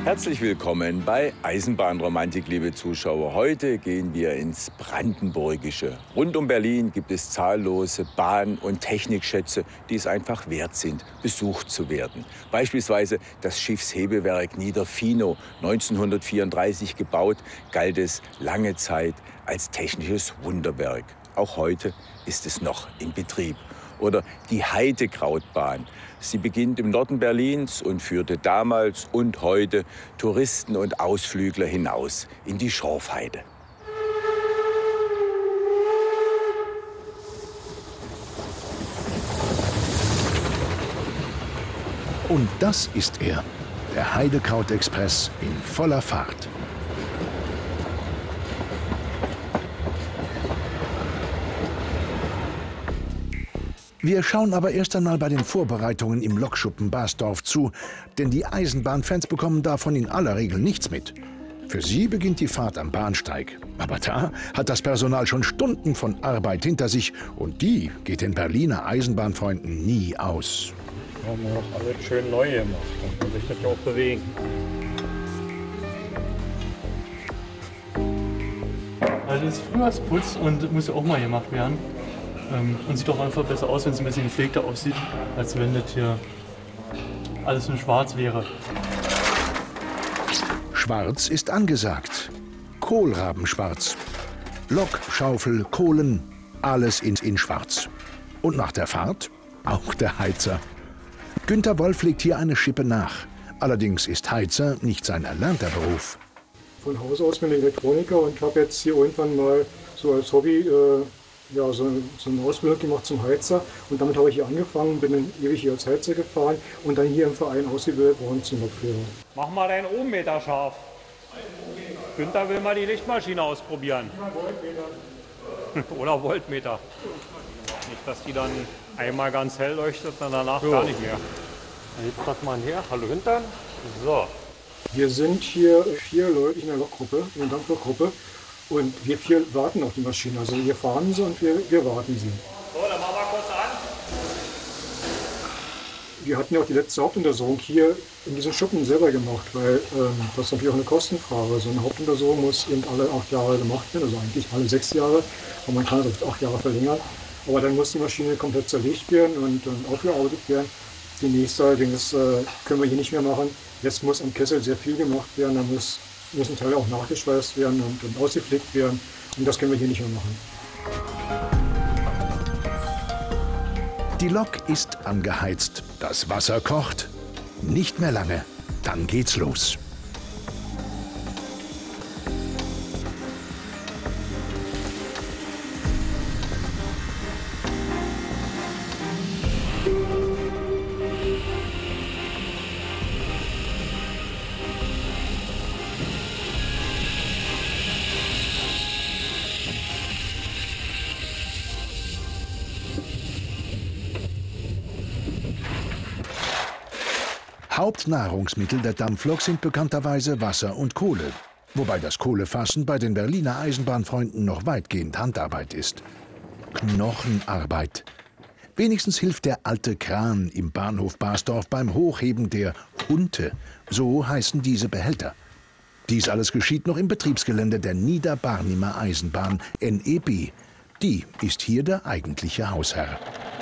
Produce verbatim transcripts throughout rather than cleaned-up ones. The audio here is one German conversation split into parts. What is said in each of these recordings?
Herzlich willkommen bei Eisenbahnromantik, liebe Zuschauer. Heute gehen wir ins Brandenburgische. Rund um Berlin gibt es zahllose Bahn- und Technikschätze, die es einfach wert sind, besucht zu werden. Beispielsweise das Schiffshebewerk Niederfinow, neunzehnhundertvierunddreißig gebaut, galt es lange Zeit als technisches Wunderwerk. Auch heute ist es noch in Betrieb. Oder die Heidekrautbahn. Sie beginnt im Norden Berlins und führte damals und heute Touristen und Ausflügler hinaus in die Schorfheide. Und das ist er, der Heidekraut-Express in voller Fahrt. Wir schauen aber erst einmal bei den Vorbereitungen im Lokschuppen Basdorf zu, denn die Eisenbahnfans bekommen davon in aller Regel nichts mit. Für sie beginnt die Fahrt am Bahnsteig. Aber da hat das Personal schon Stunden von Arbeit hinter sich und die geht den Berliner Eisenbahnfreunden nie aus. Wir haben noch alles schön neu gemacht, dann kann sich das ja auch bewegen. Also das ist Frühjahrsputz und muss ja auch mal gemacht werden. Und sieht doch einfach besser aus, wenn es ein bisschen gepflegter aussieht, als wenn das hier alles in schwarz wäre. Schwarz ist angesagt. Kohlrabenschwarz. Lok, Schaufel, Kohlen, alles in, in schwarz. Und nach der Fahrt auch der Heizer. Günter Wolf legt hier eine Schippe nach. Allerdings ist Heizer nicht sein erlernter Beruf. Von Haus aus bin ich Elektroniker und habe jetzt hier irgendwann mal so als Hobby äh ja, so, so eine Ausbildung gemacht zum Heizer und damit habe ich hier angefangen, bin dann ewig hier als Heizer gefahren und dann hier im Verein ausgebildet worden zum Lokführer. Mach mal deinen Ohmmeter scharf. Günther will mal die Lichtmaschine ausprobieren. Voltmeter. Oder Voltmeter. Nicht, dass die dann einmal ganz hell leuchtet und danach so. Gar nicht mehr. Jetzt das mal her. Hallo Günther. So. Wir sind hier vier Leute in der Lokgruppe, in der Dampflokgruppe. Und wir vier warten auf die Maschine. Also wir fahren sie und wir, wir warten sie. So, dann machen wir kurz an. Wir hatten ja auch die letzte Hauptuntersuchung hier in diesem Schuppen selber gemacht, weil ähm, das ist natürlich auch eine Kostenfrage. So eine Hauptuntersuchung muss eben alle acht Jahre gemacht werden, also eigentlich alle sechs Jahre. Und man kann das auf acht Jahre verlängern. Aber dann muss die Maschine komplett zerlegt werden und dann aufgearbeitet werden. Die nächste allerdings äh, können wir hier nicht mehr machen. Jetzt muss am Kessel sehr viel gemacht werden. Da muss müssen Teile auch nachgeschweißt werden und, und ausgepflegt werden. Und das können wir hier nicht mehr machen. Die Lok ist angeheizt. Das Wasser kocht. Nicht mehr lange. Dann geht's los. Hauptnahrungsmittel der Dampflok sind bekannterweise Wasser und Kohle, wobei das Kohlefassen bei den Berliner Eisenbahnfreunden noch weitgehend Handarbeit ist. Knochenarbeit. Wenigstens hilft der alte Kran im Bahnhof Basdorf beim Hochheben der Hunte, so heißen diese Behälter. Dies alles geschieht noch im Betriebsgelände der Niederbarnimer Eisenbahn, N E B. Die ist hier der eigentliche Hausherr.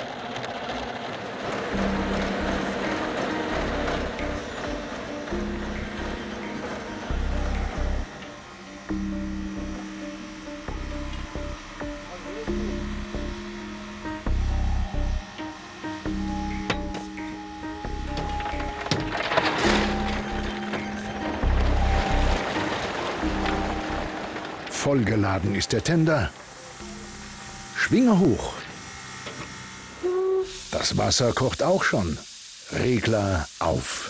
Vollgeladen ist der Tender. Schwinge hoch. Das Wasser kocht auch schon. Regler auf.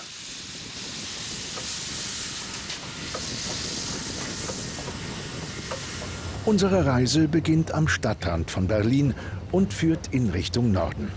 Unsere Reise beginnt am Stadtrand von Berlin und führt in Richtung Norden.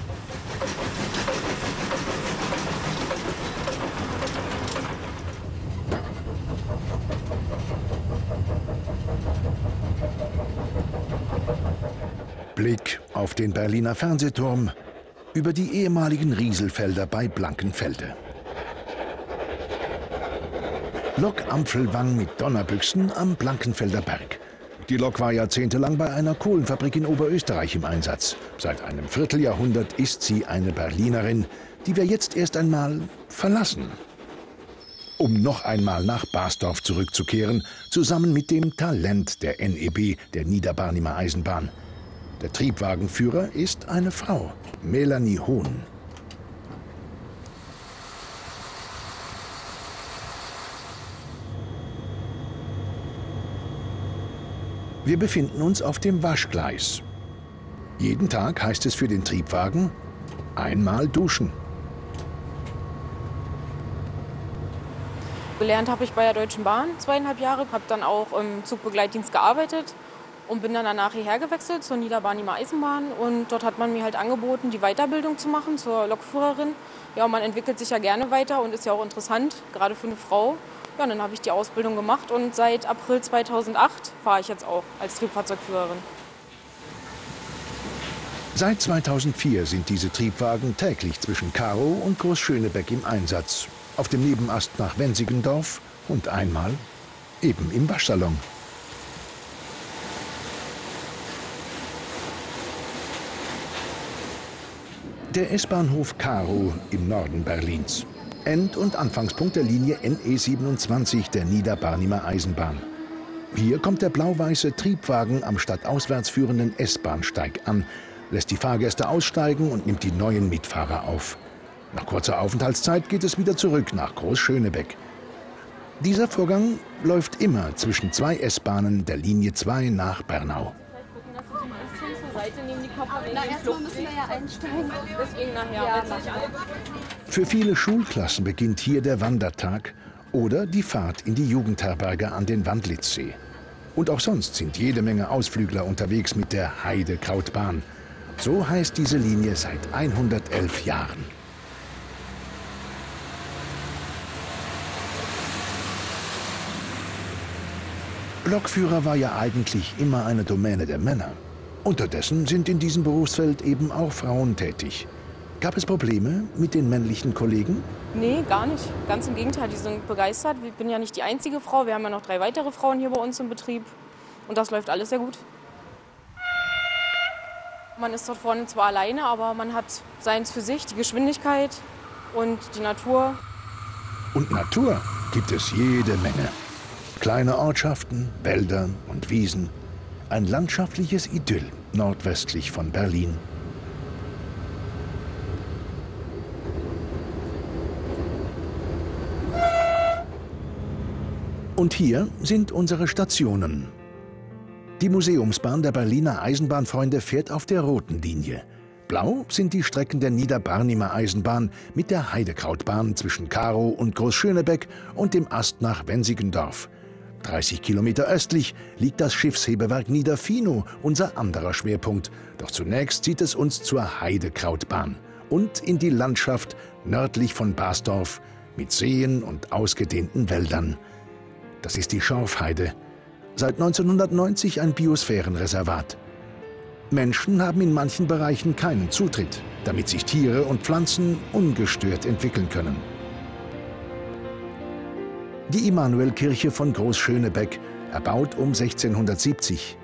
Blick auf den Berliner Fernsehturm, über die ehemaligen Rieselfelder bei Blankenfelde. Lok Ampfelwang mit Donnerbüchsen am Blankenfelder Berg. Die Lok war jahrzehntelang bei einer Kohlenfabrik in Oberösterreich im Einsatz. Seit einem Vierteljahrhundert ist sie eine Berlinerin, die wir jetzt erst einmal verlassen. Um noch einmal nach Basdorf zurückzukehren, zusammen mit dem Talent der N E B, der Niederbarnimer Eisenbahn. Der Triebwagenführer ist eine Frau, Melanie Hohn. Wir befinden uns auf dem Waschgleis. Jeden Tag heißt es für den Triebwagen einmal duschen. Gelernt habe ich bei der Deutschen Bahn zweieinhalb Jahre, habe dann auch im Zugbegleitdienst gearbeitet und bin dann danach hierher gewechselt zur Niederbarnimer Eisenbahn. Und dort hat man mir halt angeboten, die Weiterbildung zu machen zur Lokführerin. Ja, man entwickelt sich ja gerne weiter und ist ja auch interessant, gerade für eine Frau. Ja, und dann habe ich die Ausbildung gemacht und seit April zweitausendacht fahre ich jetzt auch als Triebfahrzeugführerin. Seit zweitausendvier sind diese Triebwagen täglich zwischen Karow und Großschönebeck im Einsatz. Auf dem Nebenast nach Wensigendorf und einmal eben im Waschsalon. Der S-Bahnhof Karow im Norden Berlins. End- und Anfangspunkt der Linie N E siebenundzwanzig der Niederbarnimer Eisenbahn. Hier kommt der blau-weiße Triebwagen am stadtauswärts führenden S-Bahnsteig an, lässt die Fahrgäste aussteigen und nimmt die neuen Mitfahrer auf. Nach kurzer Aufenthaltszeit geht es wieder zurück nach Großschönebeck. Dieser Vorgang läuft immer zwischen zwei S-Bahnen der Linie zwei nach Bernau. Für viele Schulklassen beginnt hier der Wandertag oder die Fahrt in die Jugendherberge an den Wandlitzsee. Und auch sonst sind jede Menge Ausflügler unterwegs mit der Heidekrautbahn. So heißt diese Linie seit hundertelf Jahren. Lokführer war ja eigentlich immer eine Domäne der Männer. Unterdessen sind in diesem Berufsfeld eben auch Frauen tätig. Gab es Probleme mit den männlichen Kollegen? Nee, gar nicht. Ganz im Gegenteil, die sind begeistert. Ich bin ja nicht die einzige Frau. Wir haben ja noch drei weitere Frauen hier bei uns im Betrieb. Und das läuft alles sehr gut. Man ist dort vorne zwar alleine, aber man hat seins für sich, die Geschwindigkeit und die Natur. Und Natur gibt es jede Menge. Kleine Ortschaften, Wälder und Wiesen. Ein landschaftliches Idyll nordwestlich von Berlin. Und hier sind unsere Stationen. Die Museumsbahn der Berliner Eisenbahnfreunde fährt auf der roten Linie. Blau sind die Strecken der Niederbarnimer Eisenbahn mit der Heidekrautbahn zwischen Karow und Großschönebeck und dem Ast nach Wensigendorf. dreißig Kilometer östlich liegt das Schiffshebewerk Niederfinow, unser anderer Schwerpunkt. Doch zunächst zieht es uns zur Heidekrautbahn und in die Landschaft nördlich von Basdorf mit Seen und ausgedehnten Wäldern. Das ist die Schorfheide. Seit neunzehnhundertneunzig ein Biosphärenreservat. Menschen haben in manchen Bereichen keinen Zutritt, damit sich Tiere und Pflanzen ungestört entwickeln können. Die Immanuelkirche von Großschönebeck, erbaut um sechzehnhundertsiebzig.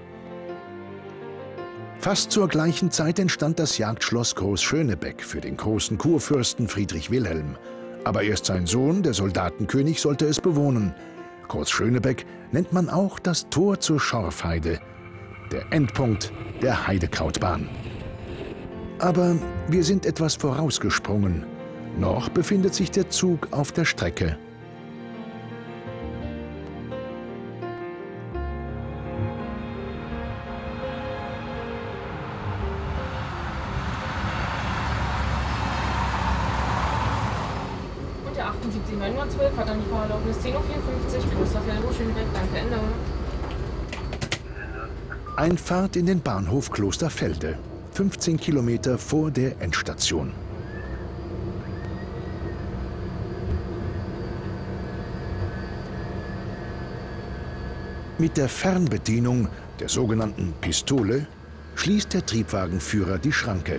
Fast zur gleichen Zeit entstand das Jagdschloss Großschönebeck für den großen Kurfürsten Friedrich Wilhelm. Aber erst sein Sohn, der Soldatenkönig, sollte es bewohnen. Großschönebeck nennt man auch das Tor zur Schorfheide, der Endpunkt der Heidekrautbahn. Aber wir sind etwas vorausgesprungen. Noch befindet sich der Zug auf der Strecke. achtundsiebzig neunhundertzwölf hat dann die Fahrerlaubnis zehn Uhr vierundfünfzig, Klosterfeld, Großschönebeck, danke, Ende. Einfahrt in den Bahnhof Klosterfelde, fünfzehn Kilometer vor der Endstation. Mit der Fernbedienung, der sogenannten Pistole, schließt der Triebwagenführer die Schranke.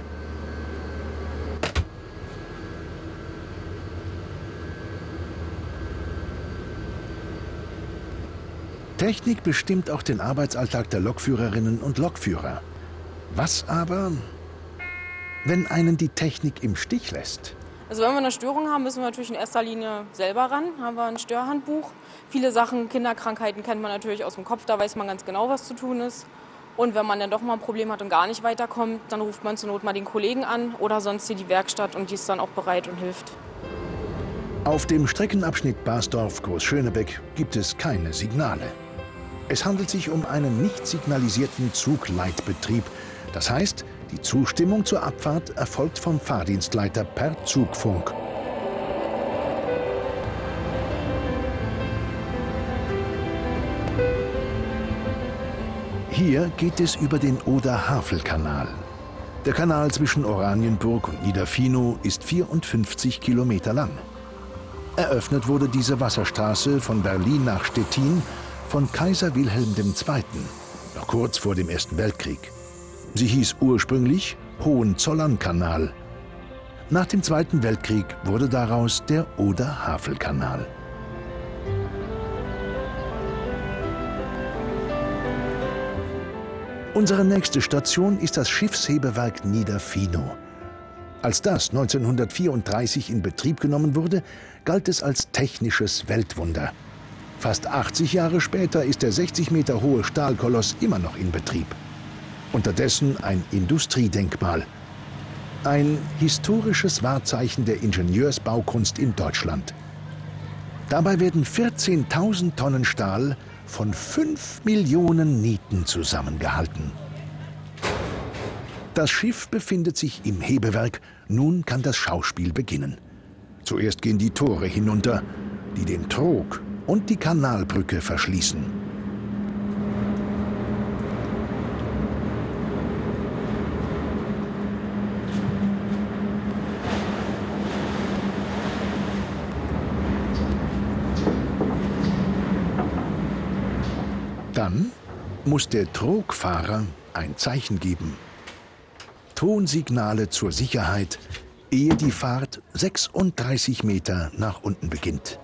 Technik bestimmt auch den Arbeitsalltag der Lokführerinnen und Lokführer. Was aber, wenn einen die Technik im Stich lässt? Also wenn wir eine Störung haben, müssen wir natürlich in erster Linie selber ran. Haben wir ein Störhandbuch. Viele Sachen, Kinderkrankheiten kennt man natürlich aus dem Kopf, da weiß man ganz genau, was zu tun ist. Und wenn man dann doch mal ein Problem hat und gar nicht weiterkommt, dann ruft man zur Not mal den Kollegen an oder sonst hier die Werkstatt und die ist dann auch bereit und hilft. Auf dem Streckenabschnitt Basdorf-Großschönebeck gibt es keine Signale. Es handelt sich um einen nicht signalisierten Zugleitbetrieb. Das heißt, die Zustimmung zur Abfahrt erfolgt vom Fahrdienstleiter per Zugfunk. Hier geht es über den Oder-Havel-Kanal. Der Kanal zwischen Oranienburg und Niederfinow ist vierundfünfzig Kilometer lang. Eröffnet wurde diese Wasserstraße von Berlin nach Stettin von Kaiser Wilhelm der Zweite., noch kurz vor dem Ersten Weltkrieg. Sie hieß ursprünglich Hohenzollern-Kanal. Nach dem Zweiten Weltkrieg wurde daraus der Oder-Havel-Kanal. Unsere nächste Station ist das Schiffshebewerk Niederfinow. Als das neunzehnhundertvierunddreißig in Betrieb genommen wurde, galt es als technisches Weltwunder. Fast achtzig Jahre später ist der sechzig Meter hohe Stahlkoloss immer noch in Betrieb. Unterdessen ein Industriedenkmal. Ein historisches Wahrzeichen der Ingenieursbaukunst in Deutschland. Dabei werden vierzehntausend Tonnen Stahl von fünf Millionen Nieten zusammengehalten. Das Schiff befindet sich im Hebewerk, nun kann das Schauspiel beginnen. Zuerst gehen die Tore hinunter, die den Trog und die Kanalbrücke verschließen. Dann muss der Trogfahrer ein Zeichen geben. Tonsignale zur Sicherheit, ehe die Fahrt sechsunddreißig Meter nach unten beginnt.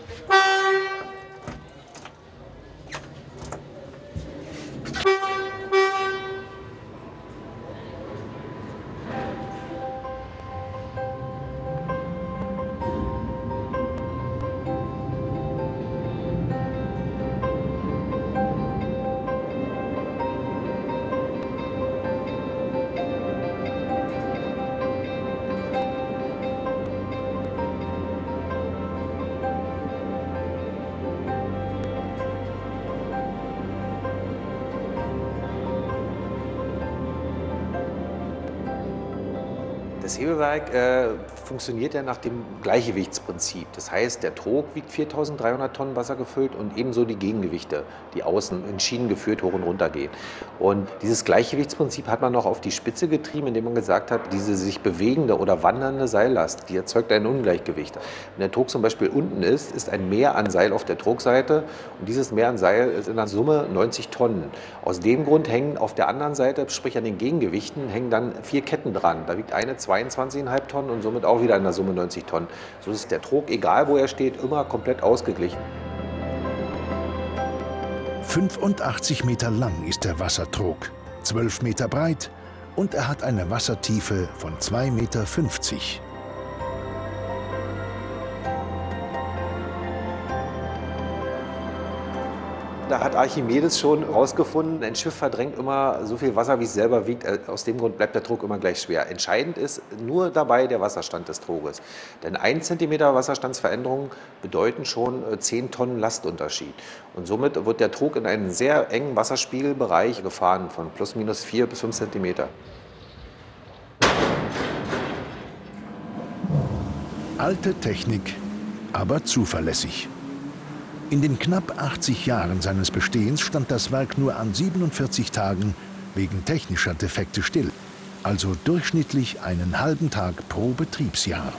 Das Hebewerk äh, funktioniert ja nach dem Gleichgewichtsprinzip. Das heißt, der Trog wiegt viertausenddreihundert Tonnen Wasser gefüllt und ebenso die Gegengewichte, die außen in Schienen geführt hoch und runter gehen. Und dieses Gleichgewichtsprinzip hat man noch auf die Spitze getrieben, indem man gesagt hat, diese sich bewegende oder wandernde Seillast, die erzeugt ein Ungleichgewicht. Wenn der Trog zum Beispiel unten ist, ist ein Mehr an Seil auf der Trogseite und dieses Mehr an Seil ist in der Summe neunzig Tonnen. Aus dem Grund hängen auf der anderen Seite, sprich an den Gegengewichten, hängen dann vier Ketten dran. Da wiegt eine zweiundzwanzig Komma fünf Tonnen und somit auch wieder in der Summe neunzig Tonnen. So ist der Trog, egal wo er steht, immer komplett ausgeglichen. fünfundachtzig Meter lang ist der Wassertrog, zwölf Meter breit und er hat eine Wassertiefe von zwei Komma fünfzig Meter. Da hat Archimedes schon herausgefunden, ein Schiff verdrängt immer so viel Wasser, wie es selber wiegt. Aus dem Grund bleibt der Trog immer gleich schwer. Entscheidend ist nur dabei der Wasserstand des Troges. Denn ein Zentimeter Wasserstandsveränderung bedeuten schon zehn Tonnen Lastunterschied. Und somit wird der Trog in einen sehr engen Wasserspiegelbereich gefahren, von plus minus vier bis fünf Zentimeter. Alte Technik, aber zuverlässig. In den knapp achtzig Jahren seines Bestehens stand das Werk nur an siebenundvierzig Tagen wegen technischer Defekte still, also durchschnittlich einen halben Tag pro Betriebsjahr.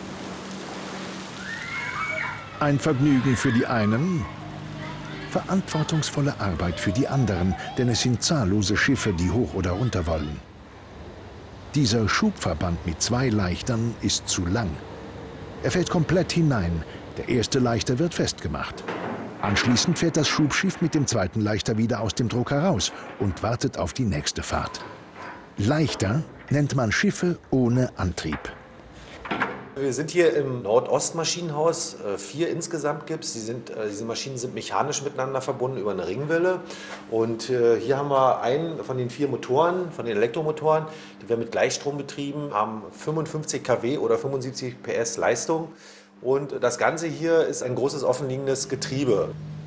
Ein Vergnügen für die einen, verantwortungsvolle Arbeit für die anderen, denn es sind zahllose Schiffe, die hoch oder runter wollen. Dieser Schubverband mit zwei Leichtern ist zu lang. Er fällt komplett hinein, der erste Leichter wird festgemacht. Anschließend fährt das Schubschiff mit dem zweiten Leichter wieder aus dem Trog heraus und wartet auf die nächste Fahrt. Leichter nennt man Schiffe ohne Antrieb. Wir sind hier im Nordostmaschinenhaus. Vier insgesamt gibt es. Die sind, diese Maschinen sind mechanisch miteinander verbunden über eine Ringwelle. Und hier haben wir einen von den vier Motoren, von den Elektromotoren, die wir mit Gleichstrom betrieben haben, fünfundfünfzig Kilowatt oder fünfundsiebzig P S Leistung. Und das Ganze hier ist ein großes offenliegendes Getriebe.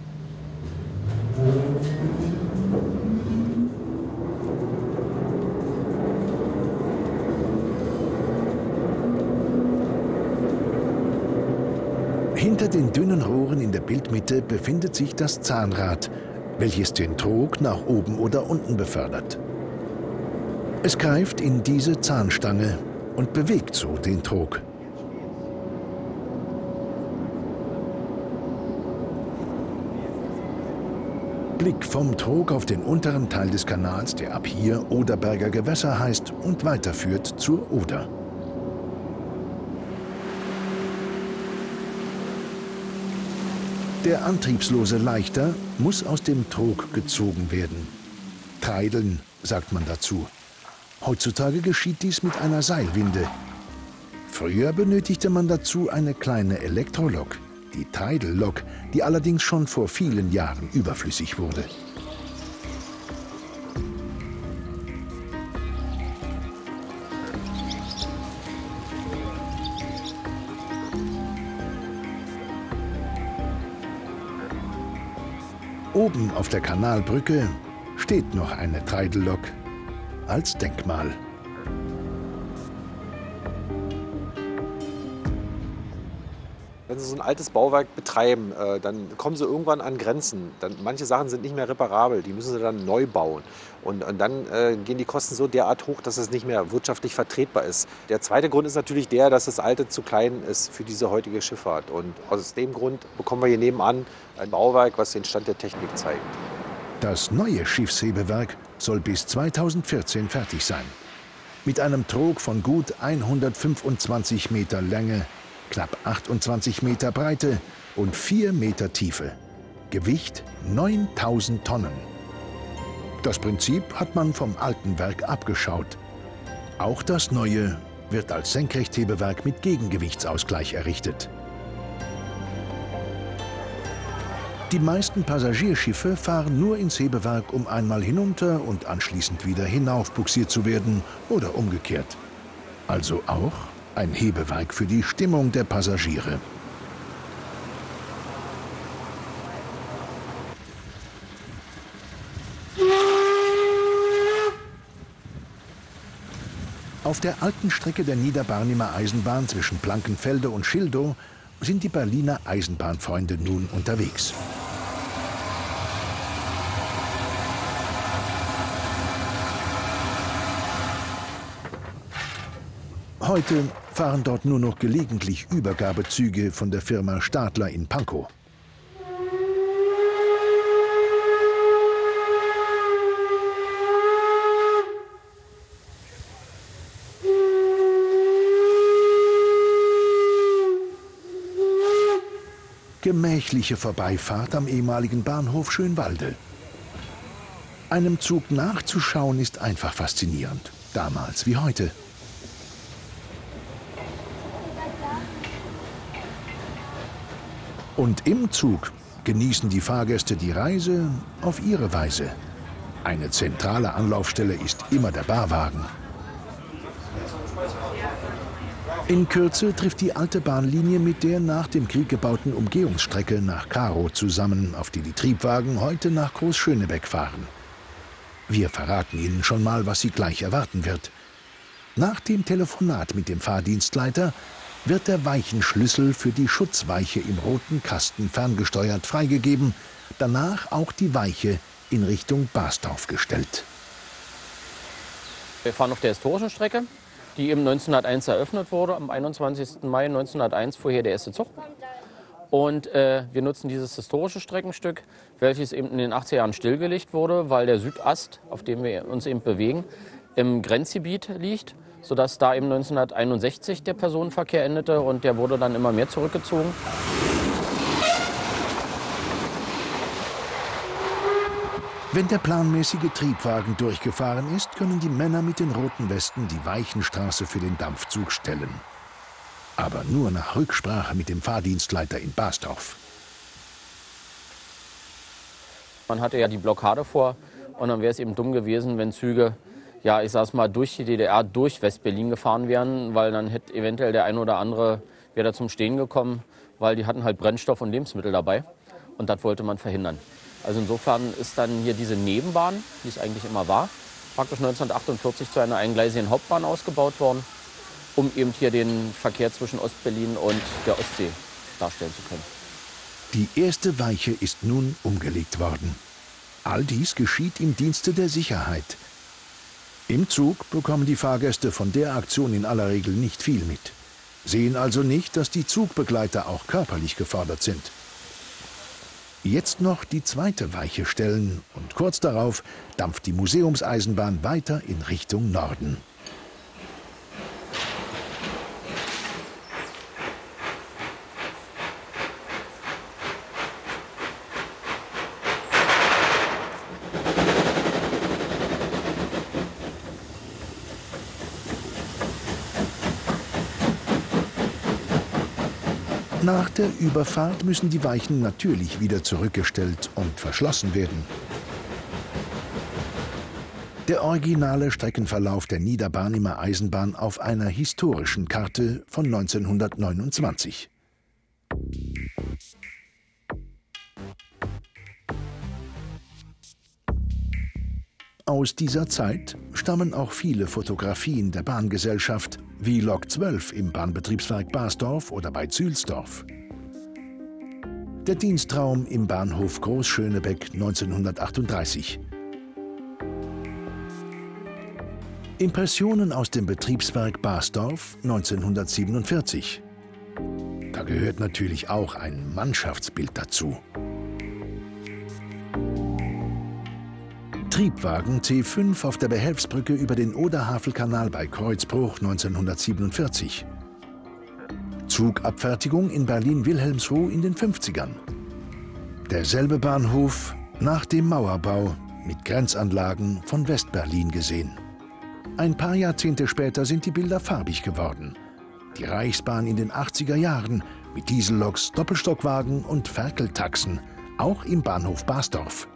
Hinter den dünnen Rohren in der Bildmitte befindet sich das Zahnrad, welches den Trog nach oben oder unten befördert. Es greift in diese Zahnstange und bewegt so den Trog. Blick vom Trog auf den unteren Teil des Kanals, der ab hier Oderberger Gewässer heißt und weiterführt zur Oder. Der antriebslose Leichter muss aus dem Trog gezogen werden. Treideln, sagt man dazu. Heutzutage geschieht dies mit einer Seilwinde. Früher benötigte man dazu eine kleine Elektrolok, die Treidellok, die allerdings schon vor vielen Jahren überflüssig wurde. Oben auf der Kanalbrücke steht noch eine Treidellok als Denkmal. Wenn Sie so ein altes Bauwerk betreiben, äh, dann kommen Sie irgendwann an Grenzen. Dann, manche Sachen sind nicht mehr reparabel, die müssen Sie dann neu bauen. Und, und dann äh, gehen die Kosten so derart hoch, dass es nicht mehr wirtschaftlich vertretbar ist. Der zweite Grund ist natürlich der, dass das Alte zu klein ist für diese heutige Schifffahrt. Und aus dem Grund bekommen wir hier nebenan ein Bauwerk, was den Stand der Technik zeigt. Das neue Schiffshebewerk soll bis zweitausendvierzehn fertig sein. Mit einem Trog von gut hundertfünfundzwanzig Meter Länge, knapp achtundzwanzig Meter Breite und vier Meter Tiefe. Gewicht neuntausend Tonnen. Das Prinzip hat man vom alten Werk abgeschaut. Auch das neue wird als Senkrechthebewerk mit Gegengewichtsausgleich errichtet. Die meisten Passagierschiffe fahren nur ins Hebewerk, um einmal hinunter und anschließend wieder hinauf bugsiert zu werden oder umgekehrt. Also auch ein Hebewerk für die Stimmung der Passagiere. Auf der alten Strecke der Niederbarnimer Eisenbahn zwischen Blankenfelde und Schildow sind die Berliner Eisenbahnfreunde nun unterwegs. Heute fahren dort nur noch gelegentlich Übergabezüge von der Firma Stadler in Pankow. Gemächliche Vorbeifahrt am ehemaligen Bahnhof Schönwalde. Einem Zug nachzuschauen ist einfach faszinierend, damals wie heute. Und im Zug genießen die Fahrgäste die Reise auf ihre Weise. Eine zentrale Anlaufstelle ist immer der Barwagen. In Kürze trifft die alte Bahnlinie mit der nach dem Krieg gebauten Umgehungsstrecke nach Karow zusammen, auf die die Triebwagen heute nach Großschönebeck fahren. Wir verraten Ihnen schon mal, was Sie gleich erwarten wird. Nach dem Telefonat mit dem Fahrdienstleiter wird der Weichenschlüssel für die Schutzweiche im roten Kasten ferngesteuert freigegeben, danach auch die Weiche in Richtung Basdorf gestellt. Wir fahren auf der historischen Strecke, die eben neunzehnhunderteins eröffnet wurde. Am einundzwanzigsten Mai neunzehnhunderteins fuhr hier der erste Zug. Und äh, wir nutzen dieses historische Streckenstück, welches eben in den achtziger Jahren stillgelegt wurde, weil der Südast, auf dem wir uns eben bewegen, im Grenzgebiet liegt, sodass da eben neunzehnhunderteinundsechzig der Personenverkehr endete und der wurde dann immer mehr zurückgezogen. Wenn der planmäßige Triebwagen durchgefahren ist, können die Männer mit den roten Westen die Weichenstraße für den Dampfzug stellen. Aber nur nach Rücksprache mit dem Fahrdienstleiter in Basdorf. Man hatte ja die Blockade vor und dann wäre es eben dumm gewesen, wenn Züge, ja, ich sag's mal, durch die D D R, durch West-Berlin gefahren wären, weil dann hätte eventuell der eine oder andere wäre da zum Stehen gekommen, weil die hatten halt Brennstoff und Lebensmittel dabei und das wollte man verhindern. Also insofern ist dann hier diese Nebenbahn, die es eigentlich immer war, praktisch neunzehnhundertachtundvierzig zu einer eingleisigen Hauptbahn ausgebaut worden, um eben hier den Verkehr zwischen Ostberlin und der Ostsee darstellen zu können. Die erste Weiche ist nun umgelegt worden. All dies geschieht im Dienste der Sicherheit. Im Zug bekommen die Fahrgäste von der Aktion in aller Regel nicht viel mit, sehen also nicht, dass die Zugbegleiter auch körperlich gefordert sind. Jetzt noch die zweite Weiche stellen und kurz darauf dampft die Museumseisenbahn weiter in Richtung Norden. Nach der Überfahrt müssen die Weichen natürlich wieder zurückgestellt und verschlossen werden. Der originale Streckenverlauf der Niederbarnimer Eisenbahn auf einer historischen Karte von neunzehnhundertneunundzwanzig. Aus dieser Zeit stammen auch viele Fotografien der Bahngesellschaft, wie Lok zwölf im Bahnbetriebswerk Basdorf oder bei Zühlsdorf. Der Dienstraum im Bahnhof Großschönebeck neunzehnhundertachtunddreißig. Impressionen aus dem Betriebswerk Basdorf neunzehnhundertsiebenundvierzig. Da gehört natürlich auch ein Mannschaftsbild dazu. Triebwagen T fünf auf der Behelfsbrücke über den Oder-Havel-Kanal bei Kreuzbruch neunzehnhundertsiebenundvierzig. Zugabfertigung in Berlin-Wilhelmsruh in den fünfzigern. Derselbe Bahnhof nach dem Mauerbau mit Grenzanlagen von West-Berlin gesehen. Ein paar Jahrzehnte später sind die Bilder farbig geworden. Die Reichsbahn in den achtziger Jahren mit Dieselloks, Doppelstockwagen und Ferkeltaxen, auch im Bahnhof Basdorf.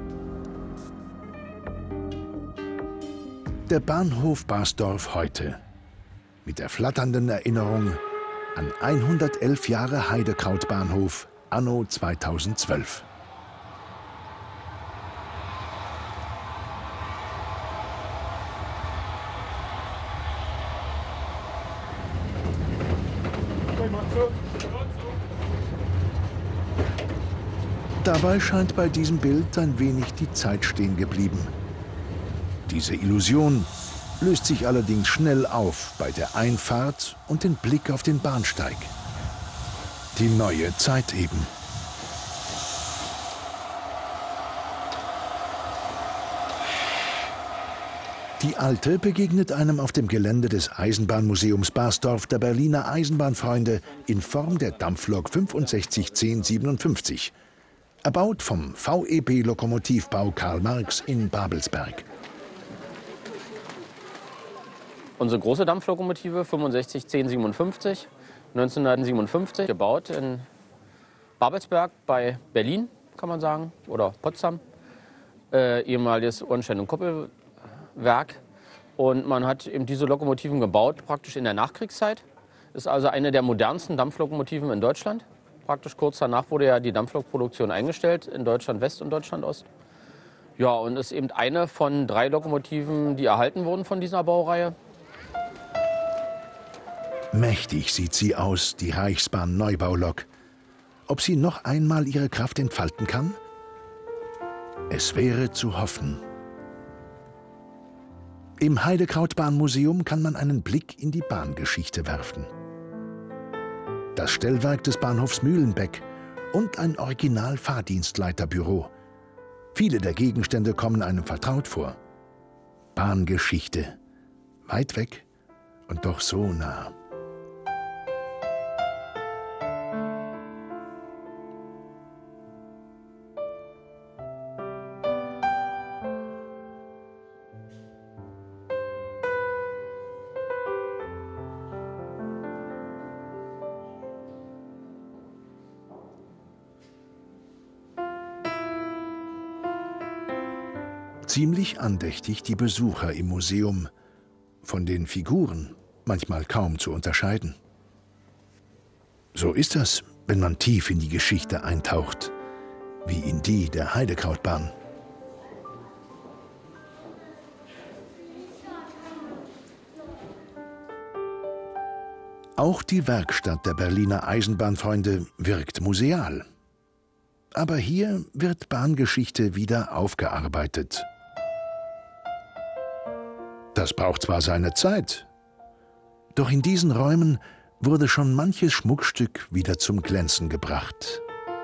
Der Bahnhof Basdorf heute. Mit der flatternden Erinnerung an hundertelf Jahre Heidekrautbahnhof anno zweitausendzwölf. Dabei scheint bei diesem Bild ein wenig die Zeit stehen geblieben. Diese Illusion löst sich allerdings schnell auf bei der Einfahrt und den Blick auf den Bahnsteig. Die neue Zeit eben. Die alte begegnet einem auf dem Gelände des Eisenbahnmuseums Basdorf der Berliner Eisenbahnfreunde in Form der Dampflok fünfundsechzig zehn siebenundfünfzig, erbaut vom V E B-Lokomotivbau Karl Marx in Babelsberg. Unsere große Dampflokomotive fünfundsechzig zehn siebenundfünfzig, neunzehnhundertsiebenundfünfzig, gebaut in Babelsberg bei Berlin, kann man sagen, oder Potsdam, äh, ehemaliges Ornstein- und Koppelwerk. Und man hat eben diese Lokomotiven gebaut, praktisch in der Nachkriegszeit. Ist also eine der modernsten Dampflokomotiven in Deutschland. Praktisch kurz danach wurde ja die Dampflokproduktion eingestellt, in Deutschland West und Deutschland Ost. Ja, und ist eben eine von drei Lokomotiven, die erhalten wurden von dieser Baureihe. Mächtig sieht sie aus, die Reichsbahn-Neubaulok. Ob sie noch einmal ihre Kraft entfalten kann? Es wäre zu hoffen. Im Heidekrautbahnmuseum kann man einen Blick in die Bahngeschichte werfen. Das Stellwerk des Bahnhofs Mühlenbeck und ein Original-Fahrdienstleiterbüro. Viele der Gegenstände kommen einem vertraut vor. Bahngeschichte. Weit weg und doch so nah. Ziemlich andächtig die Besucher im Museum. Von den Figuren manchmal kaum zu unterscheiden. So ist das, wenn man tief in die Geschichte eintaucht, wie in die der Heidekrautbahn. Auch die Werkstatt der Berliner Eisenbahnfreunde wirkt museal. Aber hier wird Bahngeschichte wieder aufgearbeitet. Das braucht zwar seine Zeit, doch in diesen Räumen wurde schon manches Schmuckstück wieder zum Glänzen gebracht.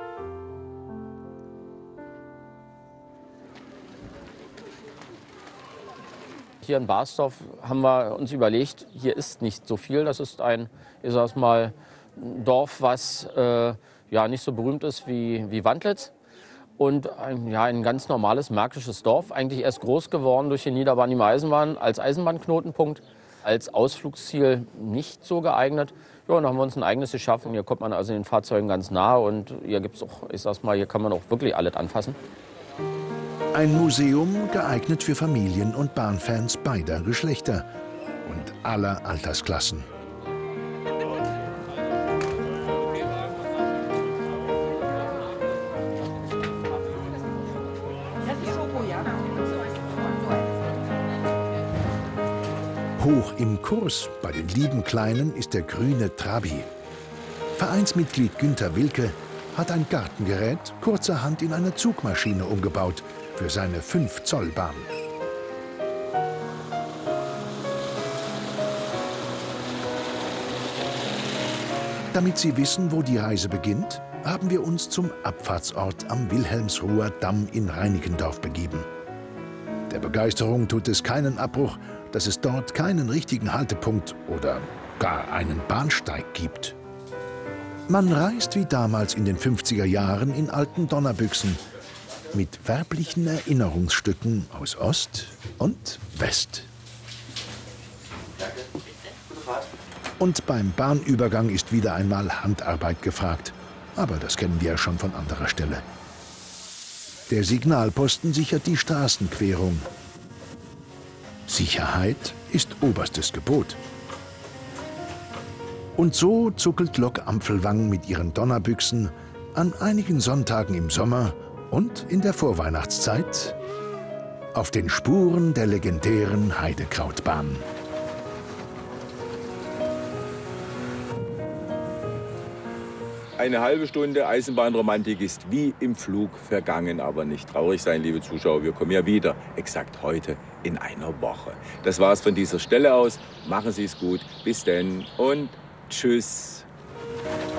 Hier in Basdorf haben wir uns überlegt, hier ist nicht so viel. Das ist ein, ich sag's mal, Dorf, was äh, ja nicht so berühmt ist wie, wie Wandlitz. Und ein, ja, ein ganz normales märkisches Dorf, eigentlich erst groß geworden durch die Niederbahn im Eisenbahn als Eisenbahnknotenpunkt, als Ausflugsziel nicht so geeignet. Ja, und dann haben wir uns ein eigenes geschaffen. Hier kommt man also den Fahrzeugen ganz nahe und hier gibt's auch, ich sag's mal, hier kann man auch wirklich alles anfassen. Ein Museum geeignet für Familien und Bahnfans beider Geschlechter und aller Altersklassen. Hoch im Kurs bei den lieben Kleinen ist der grüne Trabi. Vereinsmitglied Günter Wilke hat ein Gartengerät kurzerhand in eine Zugmaschine umgebaut für seine fünf Zoll Bahn. Damit Sie wissen, wo die Reise beginnt, haben wir uns zum Abfahrtsort am Wilhelmsruher Damm in Reinickendorf begeben. Der Begeisterung tut es keinen Abbruch, dass es dort keinen richtigen Haltepunkt oder gar einen Bahnsteig gibt. Man reist wie damals in den fünfziger Jahren in alten Donnerbüchsen mit werblichen Erinnerungsstücken aus Ost und West. Und beim Bahnübergang ist wieder einmal Handarbeit gefragt. Aber das kennen wir ja schon von anderer Stelle. Der Signalposten sichert die Straßenquerung. Sicherheit ist oberstes Gebot. Und so zuckelt Lok Ampfelwang mit ihren Donnerbüchsen an einigen Sonntagen im Sommer und in der Vorweihnachtszeit auf den Spuren der legendären Heidekrautbahn. Eine halbe Stunde Eisenbahnromantik ist wie im Flug vergangen, aber nicht traurig sein, liebe Zuschauer. Wir kommen ja wieder, exakt heute in einer Woche. Das war's von dieser Stelle aus. Machen Sie es gut. Bis denn und tschüss.